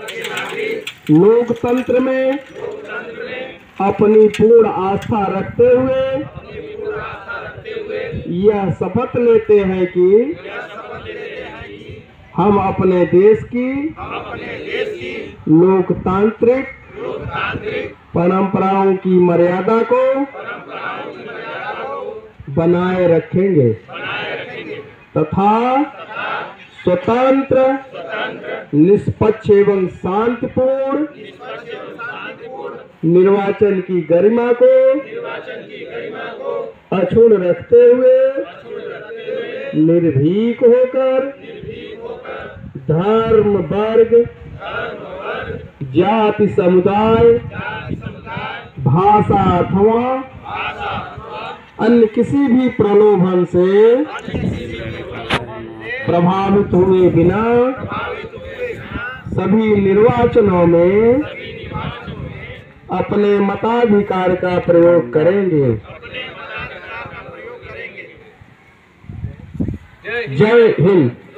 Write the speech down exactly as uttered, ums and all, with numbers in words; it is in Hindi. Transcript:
लोकतंत्र में अपनी पूर्ण आस्था रखते हुए यह शपथ लेते हैं कि हम अपने देश की लोकतांत्रिक परंपराओं की मर्यादा को बनाए रखेंगे तथा स्वतंत्र, निष्पक्ष एवं शांतिपूर्ण निर्वाचन की गरिमा को अक्षुण्ण रखते हुए निर्भीक होकर धर्म, वर्ग, जाति, समुदाय, भाषा अथवा अन्य किसी भी प्रलोभन से प्रभावित हुए बिना सभी निर्वाचनों में अपने मताधिकार का प्रयोग करेंगे। जय हिंद।